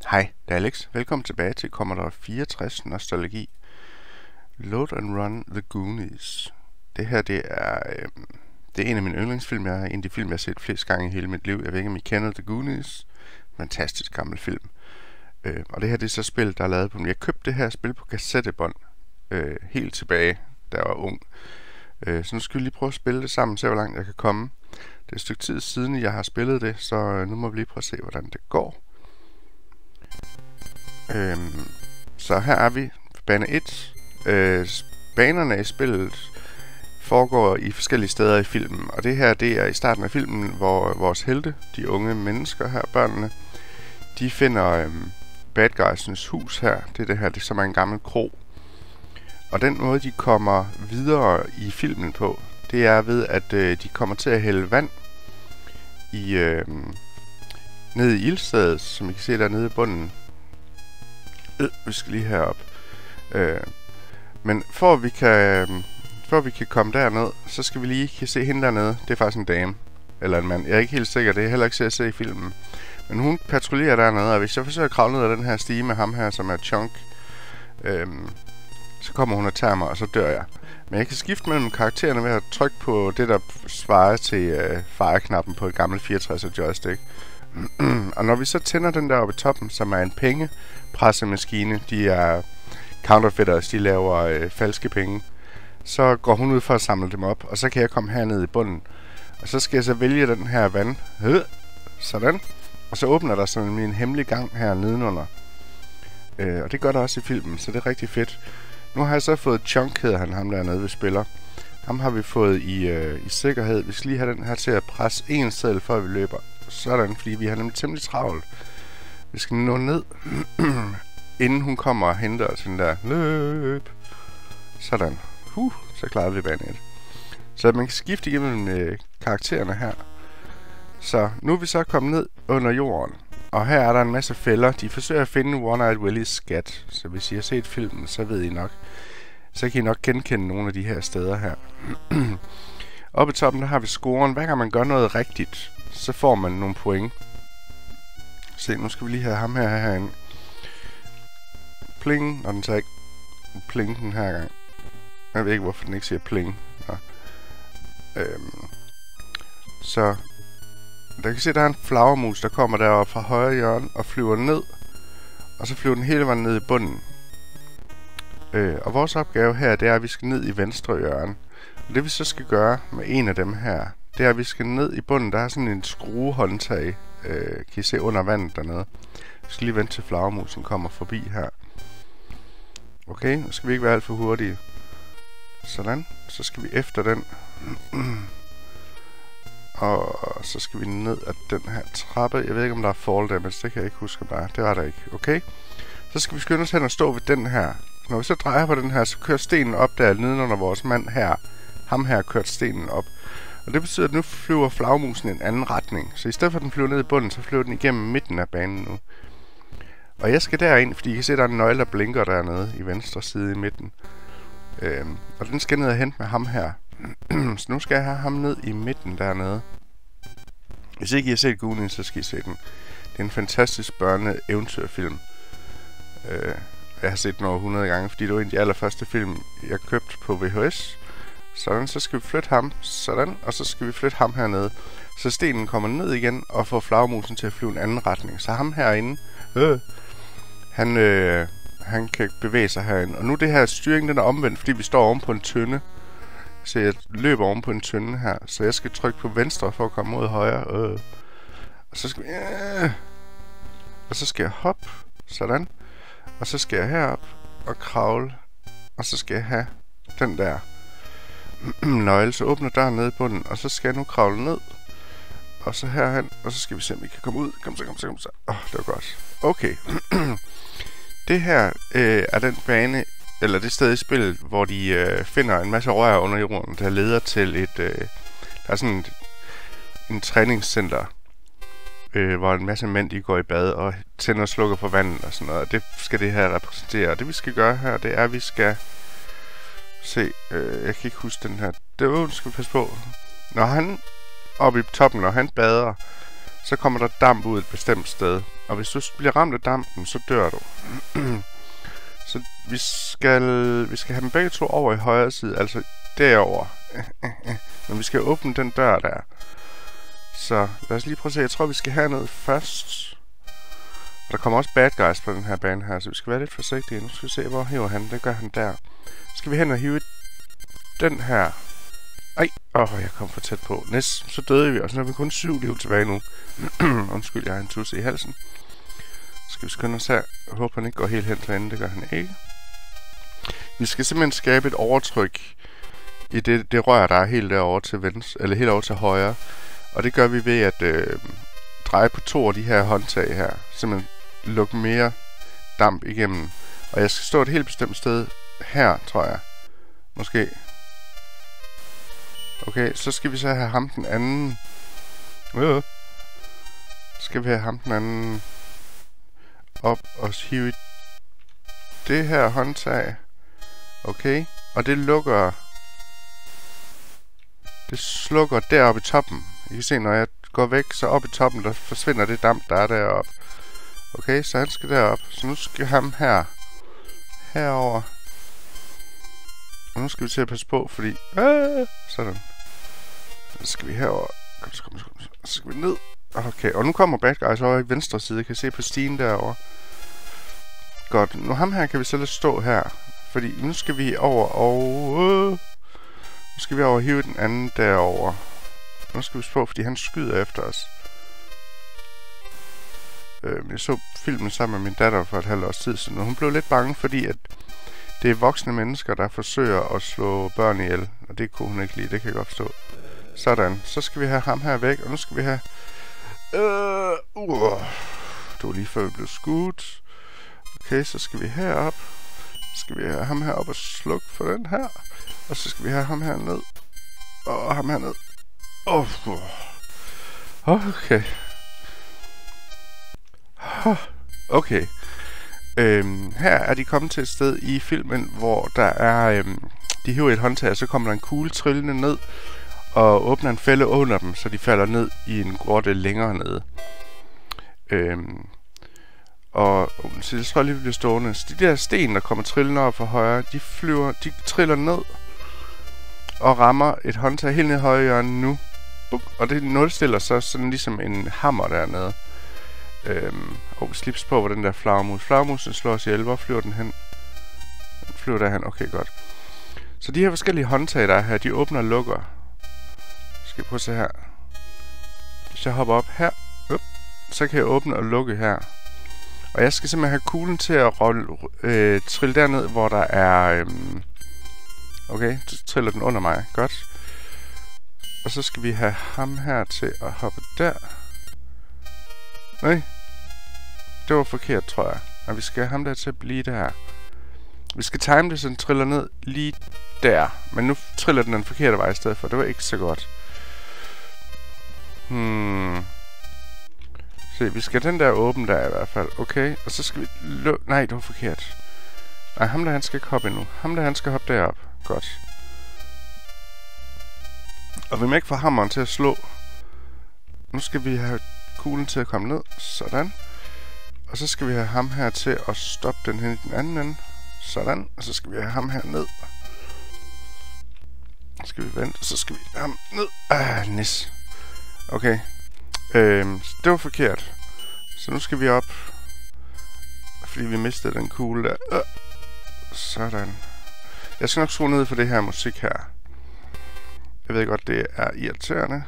Hej, det er Alex. Velkommen tilbage til Commodore 64 Nostalgi. Load and Run The Goonies. Det her, det er en af mine yndlingsfilm. En af de film, jeg har set flest gange i hele mit liv. Jeg ved ikke, om I kender The Goonies. Fantastisk gammel film. Og det her, det er så spil, der er lavet på. Jeg købte det her spil på kassettebånd. Helt tilbage, da jeg var ung. Så nu skal vi lige prøve at spille det sammen, se hvor langt jeg kan komme. Det er et stykke tid siden, jeg har spillet det, så nu må vi lige prøve at se, hvordan det går. Så her er vi på bane 1. Banerne i spillet foregår i forskellige steder i filmen. Og det her, det er i starten af filmen, hvor vores helte, de unge mennesker her, børnene, de finder bad guysens hus her. Det er det her, det er som en gammel kro. Og den måde, de kommer videre i filmen på, det er ved, at de kommer til at hælde vand i ned i ildstedet, som I kan se dernede i bunden. Vi skal lige herop. Men for at vi kan komme derned, så skal vi lige kan se hende dernede. Det er faktisk en dame. Eller en mand. Jeg er ikke helt sikker. Det er heller ikke til at se i filmen. Men hun patruljerer dernede, og hvis jeg forsøger at kravle ned ad den her stige med ham her, som er Chunk, så kommer hun og tager mig, og så dør jeg. Men jeg kan skifte mellem karaktererne ved at trykke på det, der svarer til fareknappen på et gammelt 64'er joystick. Og når vi så tænder den der oppe i toppen, som er en pengepressemaskine, de er counterfeiters, de laver falske penge, så går hun ud for at samle dem op, og så kan jeg komme herned i bunden. Og så skal jeg så vælge den her vand. Sådan. Og så åbner der sådan en hemmelig gang her nedenunder. Og det gør der også i filmen, så det er rigtig fedt. Nu har jeg så fået Chunk, hedder han, ham dernede ved spiller. Ham har vi fået i sikkerhed. Vi skal lige have den her til at presse en seddel, før vi løber. Sådan, fordi vi har nemlig temmelig travlt. Vi skal nå ned, inden hun kommer og henter os den der løb. Sådan. Så klarer vi bane 1. Så man kan skifte igennem karaktererne her. Så nu er vi så kommet ned under jorden. Og her er der en masse fælder. De forsøger at finde One-Eyed Willies skat. Så hvis I har set filmen, så ved I nok. Så kan I nok genkende nogle af de her steder her. Oppe i toppen, der har vi scoren. Hver gang man gør noget rigtigt, så får man nogle point. Se, nu skal vi lige have ham herinde. Pling, og den tager ikke pling den her gang. Jeg ved ikke, hvorfor den ikke siger pling. Så der kan se, der er en flagermus, der kommer deroppe fra højre hjørne og flyver ned. Og så flyver den hele vejen ned i bunden. Og vores opgave her, det er, at vi skal ned i venstre hjørne. Og det vi så skal gøre med en af dem her, det er, at vi skal ned i bunden. Der er sådan en skruehåndtag, kan I se under vandet dernede. Vi skal lige vente til flagermusen kommer forbi her. Okay, nu skal vi ikke være alt for hurtige. Sådan, så skal vi efter den. Og så skal vi ned ad den her trappe. Jeg ved ikke, om der er fall damage. Det kan jeg ikke huske, om der er. Det var der ikke. Okay. Så skal vi skynde os hen og stå ved den her. Når vi så drejer på den her, så kører stenen op der nedenunder vores mand her. Ham her kørt stenen op. Og det betyder, at nu flyver flagmusen i en anden retning. Så i stedet for at den flyver ned i bunden, så flyver den igennem midten af banen nu. Og jeg skal derind, fordi I kan se, at der er en nøgle, der blinker dernede i venstre side i midten. Og den skal ned og hente med ham her. Så nu skal jeg have ham ned i midten dernede. Hvis ikke I har set Goonies, så skal I se den. Det er en fantastisk børne-eventyrfilm. Jeg har set den over 100 gange, fordi det var en af de allerførste film, jeg købte på VHS. Sådan, så skal vi flytte ham. Sådan, og så skal vi flytte ham hernede. Så stenen kommer ned igen og får flagermusen til at flyve en anden retning. Så ham herinde, han kan bevæge sig herinde. Og nu det her styring, den er omvendt, fordi vi står oven på en tønde. Så jeg løber oven på en tønde her. Så jeg skal trykke på venstre for at komme mod højre. Og så skal vi... Og så skal jeg hoppe. Sådan. Og så skal jeg herop og kravle. Og så skal jeg have den der nøgle. Så åbner døren nede i bunden. Og så skal jeg nu kravle ned. Og så herhen. Og så skal vi se, om vi kan komme ud. Kom så. Det var godt. Okay. Det her er den bane... Eller det sted i spillet, hvor de finder en masse rør under jorden, der leder til et... der er sådan en træningscenter, hvor en masse mænd, de går i bad og tænder og slukker for vandet og sådan noget. Og det skal det her repræsentere. Og det vi skal gøre her, det er, at vi skal... Se, jeg kan ikke huske den her... Det skal vi passe på. Når han oppe i toppen, når han bader, så kommer der damp ud et bestemt sted. Og hvis du bliver ramt af dampen, så dør du. Så vi skal have dem begge to over i højre side, altså derover. Men vi skal åbne den dør der. Så lad os lige prøve at se. Jeg tror, vi skal herned først. Og der kommer også bad guys på den her bane her, så vi skal være lidt forsigtige. Nu skal vi se, hvor hiver han. Det gør han der. Så skal vi hen og hive den her. Ej, jeg kom for tæt på. Næsten, så døde vi, og så har vi kun 7 liv tilbage nu. Undskyld, jeg har en tusse i halsen. Så skal vi skynde os her. Jeg håber, han ikke går helt hen til enden. Det gør han ikke. Vi skal simpelthen skabe et overtryk i det rør, der er helt derovre til venstre, eller helt over til højre. Og det gør vi ved at dreje på 2 af de her håndtag her. Simpelthen lukke mere damp igennem. Og jeg skal stå et helt bestemt sted her, tror jeg. Måske. Okay, så skal vi så have ham den anden. Skal vi have ham den anden op og hive det her håndtag. Okay, og det lukker. Det slukker deroppe i toppen. I kan se, når jeg går væk, så op i toppen, der forsvinder det damp, der er deroppe. Okay, så han skal derop. Så nu skal ham herover. Og nu skal vi til at passe på, fordi... sådan. Så skal vi herover. Kom. Så skal vi ned. Okay, og nu kommer bad guys over i venstre side. Jeg kan se på stigen derovre. Godt, nu ham her kan vi så lade stå her. Fordi nu skal vi over og... nu skal vi over og hive den anden derover. Nu skal vi spå, fordi han skyder efter os. Jeg så filmen sammen med min datter for et halvt års tid siden, og hun blev lidt bange, fordi at det er voksne mennesker, der forsøger at slå børn ihjel. Og det kunne hun ikke lide, det kan jeg godt forstå. Sådan, så skal vi have ham her væk, og nu skal vi have... det var lige før vi blev skudt. Okay, så skal vi herop. Så skal vi have ham her op og slukke for den her. Og så skal vi have ham her ned. Og ham her ned. Okay. Okay. Her er de kommet til et sted i filmen, hvor der er... de hiver et håndtag, og så kommer der en kugle trillende ned. Og åbner en fælde under dem, så de falder ned i en grotte længere nede. Så jeg tror lige, vi bliver stående. Så de der sten, der kommer trillende op fra højre, de triller ned og rammer et håndtag helt ned i højre hjørne nu. Og det nulstiller så sådan ligesom en hammer dernede. Vi slips på, hvor den der flagermus. Flagermusen slår os ihjel. Hvor flyver den hen? Den flyver derhen. Okay, godt. Så de her forskellige håndtag, der er her, de åbner og lukker. Skal vi prøve at se her. Hvis jeg hopper op her, så kan jeg åbne og lukke her. Og jeg skal simpelthen have kuglen til at trille derned, hvor der er... okay, så triller den under mig. Godt. Og så skal vi have ham her til at hoppe der. Nej. Det var forkert, tror jeg. Og vi skal have ham der til at blive der. Vi skal time det, så den triller ned lige der. Men nu triller den forkerte vej i stedet for. Det var ikke så godt. Se, vi skal den der åbne der i hvert fald. Okay, og så skal vi... Nej, det var forkert. Nej, ham der, han skal ikke hoppe endnu. Ham der, han skal hoppe derop. Godt. Og vi må ikke få hammeren til at slå. Nu skal vi have kuglen til at komme ned. Sådan. Og så skal vi have ham her til at stoppe den hen i den anden ende. Sådan. Og så skal vi have ham her ned. Så skal vi vente, og så skal vi have ham ned. Nis. Okay. Det var forkert. Så nu skal vi op. Fordi vi mistede den kugle der. Sådan. Jeg skal nok skrue ned for det her musik her. Jeg ved godt, det er irriterende.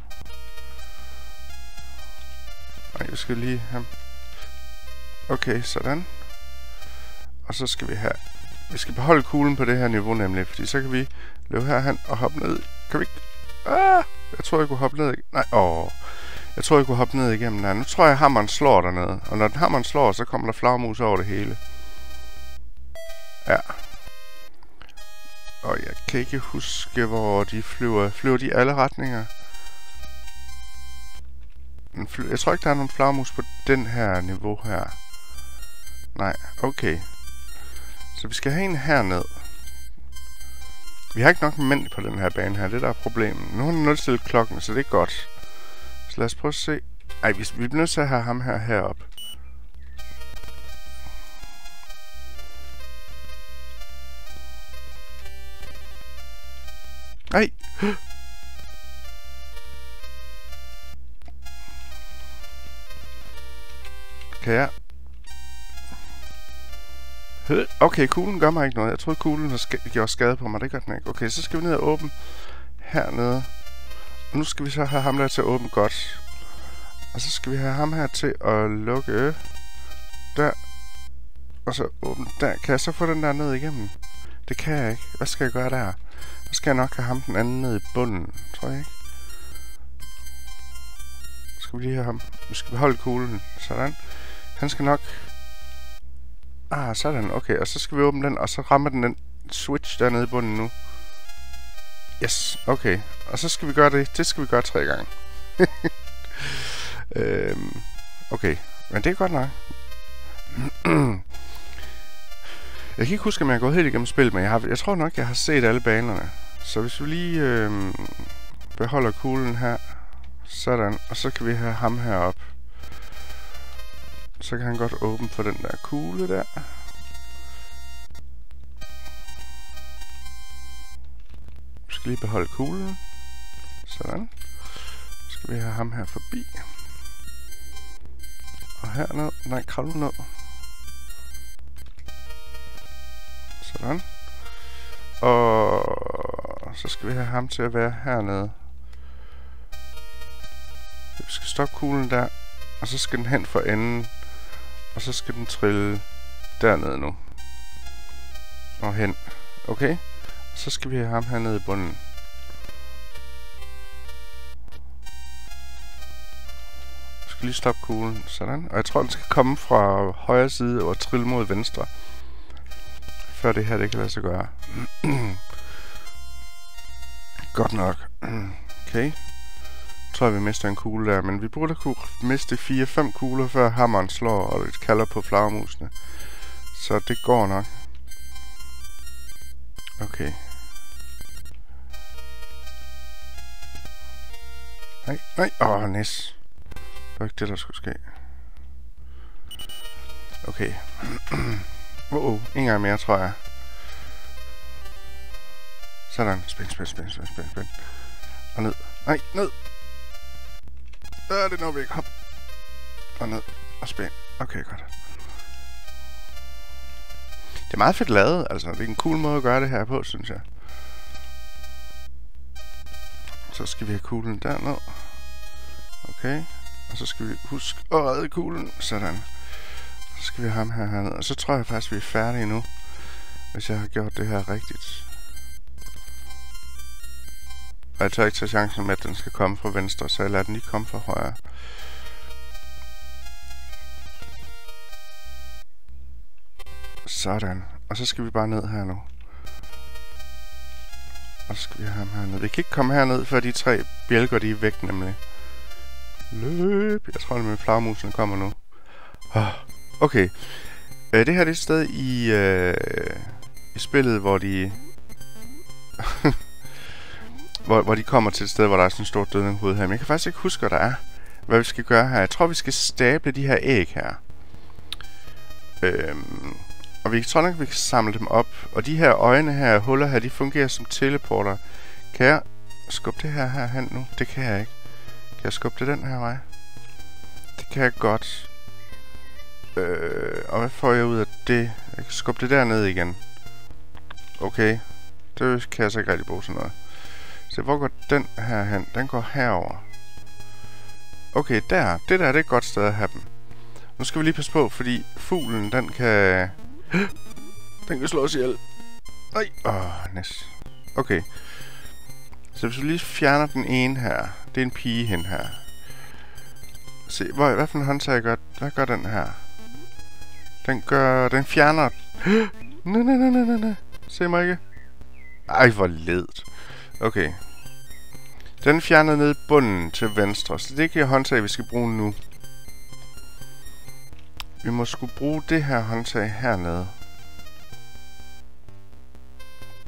Og jeg skal lige have... Okay, sådan. Og så skal vi have... Vi skal beholde kuglen på det her niveau nemlig, fordi så kan vi løbe herhen og hoppe ned. Kan vi ikke... Jeg tror, jeg kunne hoppe ned... Nej, jeg tror, jeg kunne hoppe ned igennem der. Nu tror jeg, hammeren slår dernede. Og når den hammeren slår, så kommer der flagermus over det hele. Ja. Og jeg kan ikke huske, hvor de flyver. Flyver de i alle retninger? Jeg tror ikke, der er nogen flagermus på den her niveau her. Nej, okay. Så vi skal have en herned. Vi har ikke nok mænd på den her bane her. Det der er problemet. Nu har den nulstillet klokken, så det er godt. Så lad os prøve at se. Ej, vi bliver nødt til at have ham heroppe. Ej! Kan jeg? Okay, kuglen gør mig ikke noget. Jeg troede, kuglen gjorde skade på mig. Det gør den ikke. Okay, så skal vi ned og åbne hernede. Og nu skal vi så have ham der til at åbne godt. Og så skal vi have ham her til at lukke der. Og så åbne der. Kan jeg så få den der ned igennem? Det kan jeg ikke. Hvad skal jeg gøre der? Så skal jeg nok have ham den anden ned i bunden. Tror jeg ikke. Så skal vi lige have ham. Vi skal beholde kuglen. Sådan. Han skal nok... Ah, sådan. Okay, og så skal vi åbne den, og så rammer den switch dernede i bunden nu. Yes, okay. Og så skal vi gøre det. Det skal vi gøre 3 gange. Okay, men det er godt nok. Jeg kan ikke huske, om jeg er gået helt igennem spil, men jeg tror nok, jeg har set alle banerne. Så hvis vi lige beholder kuglen her. Sådan, og så kan vi have ham heroppe. Så kan han godt åbne for den der kugle der. Vi skal lige beholde kuglen. Sådan. Så skal vi have ham her forbi. Og herned. Nej, kravle ned. Sådan. Og så skal vi have ham til at være hernede. Vi skal stoppe kuglen der. Og så skal den hen for enden. Og så skal den trille dernede nu. Og hen. Okay. Og så skal vi have ham hernede i bunden. Vi skal lige stoppe kuglen. Sådan. Og jeg tror, den skal komme fra højre side og trille mod venstre. Før det her, det kan lade sig gøre. Godt nok. Okay. Jeg tror, vi mister en kugle der, men vi burde kunne miste 4-5 kugler, før hammeren slår og det kalder på flagermusene. Så det går nok. Okay. Nej. Næs. Det var ikke det, der skulle ske. Okay. En gang mere, tror jeg. Sådan. Spænd. Og ned. Nej, ned. Det når vi ikke. Hop. Og ned. Og spænd. Okay, godt. Det er meget fedt lavet, altså. Det er en cool måde at gøre det her på, synes jeg. Så skal vi have kuglen derned. Okay. Og så skal vi huske at redde kuglen. Sådan. Så skal vi have ham hernede. Og så tror jeg faktisk, vi er færdige nu. Hvis jeg har gjort det her rigtigt. Og jeg tør ikke tage chancen med, at den skal komme fra venstre, så jeg lader den lige komme fra højre. Sådan. Og så skal vi bare ned her nu. Og så skal vi have ham hernede. Vi kan ikke komme herned, før de 3 bjælker, de er væk nemlig. Løb. Jeg tror, at med flagermusene kommer nu. Okay. Det her er et sted i spillet, hvor de... hvor de kommer til et sted, hvor der er sådan en stor dødninghoved her. Men jeg kan faktisk ikke huske, hvad der er. Hvad vi skal gøre her. Jeg tror, vi skal stable de her æg her. Og vi tror nok, vi kan samle dem op. Og de her øjne her, huller her, de fungerer som teleporter. Kan jeg skubbe det her hen nu? Det kan jeg ikke. Kan jeg skubbe det den her vej? Det kan jeg godt. Og hvad får jeg ud af det? Jeg kan skubbe det derned igen. Okay. Det kan jeg så ikke rigtig bruge sådan noget. Så hvor går den her hen? Den går herover. Okay, der. Det der er et godt sted at have dem. Nu skal vi lige passe på, fordi fuglen, den kan... Den kan slå os ihjel. Nej. Næs. Okay. Så hvis vi lige fjerner den ene her. Det er en pige hen her. Se, hvad for en håndtag gør... Hvad gør den her? Den fjerner... Nej. Se mig ikke. Ej, hvor ledt. Okay. Den fjerner ned i bunden til venstre. Så det er ikke håndtag, vi skal bruge nu. Vi må skulle bruge det her håndtag hernede.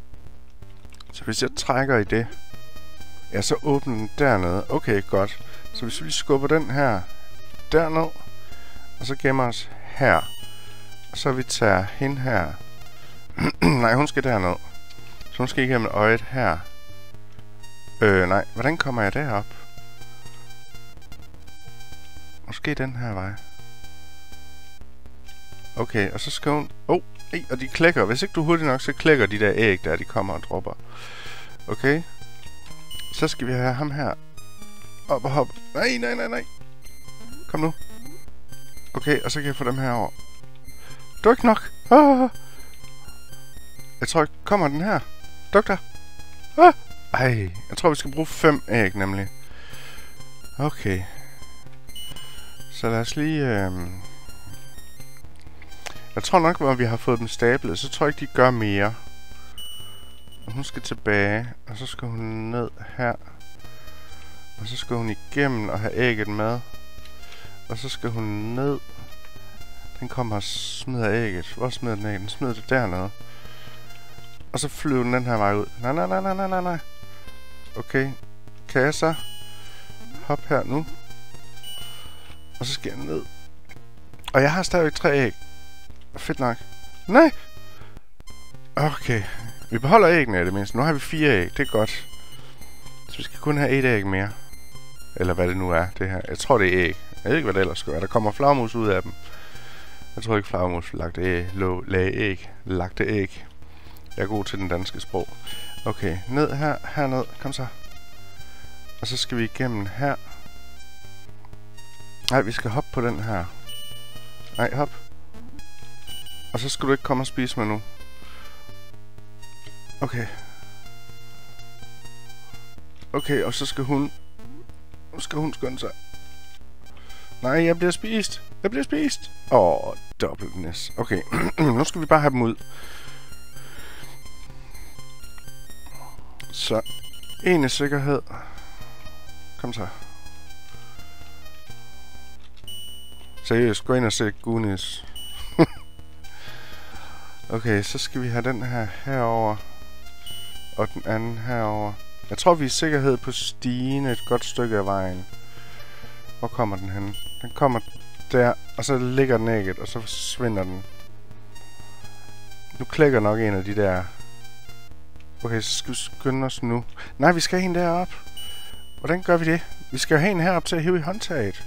Så hvis jeg trækker i det... Ja, så åbner den dernede. Okay, godt. Så hvis vi lige skubber den her derned, og så gemmer os her, og så vi tager hende her. Nej, hun skal derned. Så hun skal igennem øjet her. Nej, hvordan kommer jeg derop? Måske den her vej. Okay, og så skal hun... og de klækker. Hvis ikke du er hurtig nok, så klækker de der æg, der de kommer og dropper. Okay. Så skal vi have ham her. Op og hop. Nej. Kom nu. Okay, og så kan jeg få dem her over. Det er ikke nok. Jeg tror ikke... Kommer den her? Doktor? Ej, jeg tror vi skal bruge 5 æg nemlig. Okay. Så lad os lige... Jeg tror nok, hvor vi har fået dem stablet, så tror jeg ikke, de gør mere. Og hun skal tilbage, og så skal hun ned her. Og så skal hun igennem og have ægget med. Og så skal hun ned. Den kommer og smider ægget. Hvor smider den ægget? Den smider det dernede. Og så flyver den her vej ud. Nej. Okay. Kan jeg så hoppe her nu? Og så skal jeg ned. Og jeg har stadigvæk 3 æg. Fedt nok. Nej! Okay. Vi beholder æggene i det mindste. Nu har vi 4 æg. Det er godt. Så vi skal kun have 1 æg mere. Eller hvad det nu er, det her. Jeg tror, det er æg. Jeg ved ikke, hvad det ellers skal være. Der kommer flagermus ud af dem. Jeg tror ikke, flagermus lagte æg. Jeg er god til den danske sprog. Okay, ned her. Herned. Kom så. Og så skal vi igennem her. Nej, vi skal hoppe på den her. Nej, hop. Og så skal du ikke komme og spise mig nu. Okay. Okay, og så skal hun... Nu skal hun skynde sig. Nej, jeg bliver spist. Dobbeltness. Okay, nu skal vi bare have dem ud. Så, en sikkerhed. Kom så. Seriøst, gå ind og se Goonies. Okay, så skal vi have den her herover og den anden herover. Jeg tror, vi er i sikkerhed på stigen et godt stykke af vejen. Hvor kommer den hen? Den kommer der, og så ligger den ægget, og så forsvinder den. Nu klikker nok en af de der. Okay, så skal vi skynde os nu. Nej, vi skal have en derop. Hvordan gør vi det? Vi skal have en herop til at hive i håndtaget.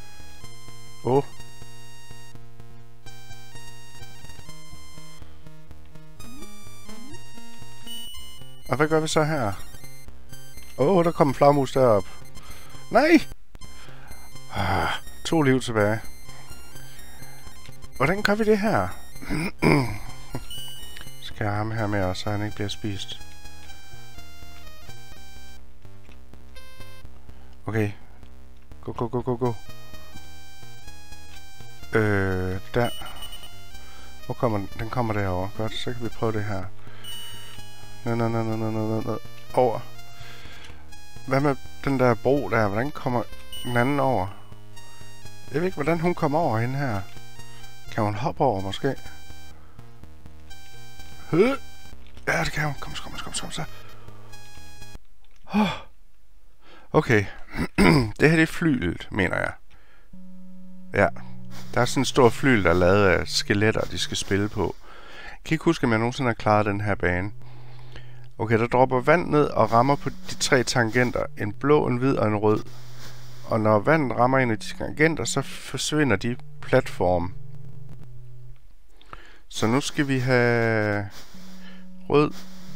Og hvad gør vi så her? Der kommer en flagermus derop. Nej! 2 liv tilbage. Hvordan gør vi det her? Skal jeg have ham her med os, så han ikke bliver spist? Okay. Go. Der. Hvor kommer den? Den kommer derover. Godt, så kan vi prøve det her. Ned. Over. Hvad med den der bro der? Hvordan kommer den anden over? Jeg ved ikke, hvordan hun kommer over hende her. Kan hun hoppe over, måske? Ja, det kan hun. Kom så. Okay. Det her det er flylet, mener jeg. Ja. Der er sådan en stor flyl, der er lavet af skeletter, de skal spille på. Jeg kan ikke huske, om jeg nogensinde har klaret den her bane. Okay, der dropper vand ned og rammer på de 3 tangenter. En blå, en hvid og en rød. Og når vandet rammer en af de tangenter, så forsvinder de platform. Så nu skal vi have rød.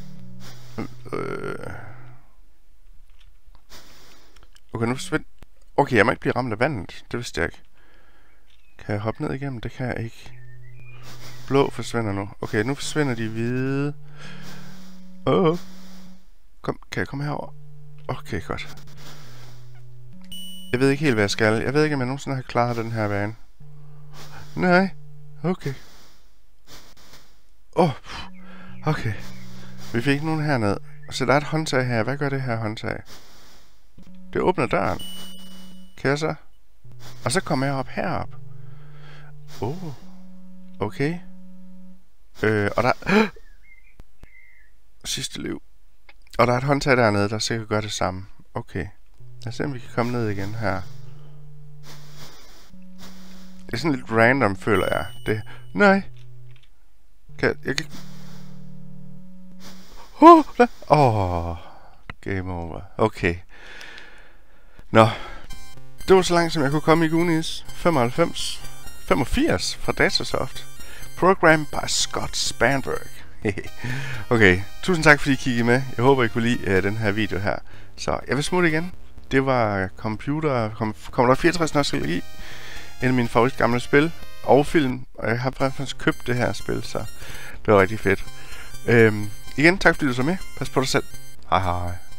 Okay, nu forsvinder... Okay, jeg må ikke blive ramt af vandet. Det vidste jeg ikke. Kan jeg hoppe ned igennem? Det kan jeg ikke. Blå forsvinder nu. Okay, nu forsvinder de hvide. Kan jeg komme herover? Okay, godt. Jeg ved ikke helt, hvad jeg skal. Jeg ved ikke, om jeg nogensinde har klaret den her bane. Nej. Okay. Okay. Vi fik nogen herned. Så der er et håndtag her. Hvad gør det her håndtag? Det åbner døren. Kan jeg så? Og så kommer jeg op herop. Okay. Og der... Sidste liv. Og der er et håndtag dernede, der sikkert gør det samme. Okay. Lad os se, om vi kan komme ned igen her. Det er sådan lidt random, føler jeg. Det... Nej! Jeg kan... Game over. Okay. Nå. Det var så langt, som jeg kunne komme i Goonies 85 fra Datasoft. Program by Scott Spanberg. Okay, tusind tak fordi I kiggede med. Jeg håber I kunne lide den her video her. Så jeg vil smutte igen. Det var Commodore 64 nostalgi. En af mine favorit gamle spil og film. Og jeg har faktisk købt det her spil, så det var rigtig fedt. Igen, tak fordi du så med. Pas på dig selv. Hej hej.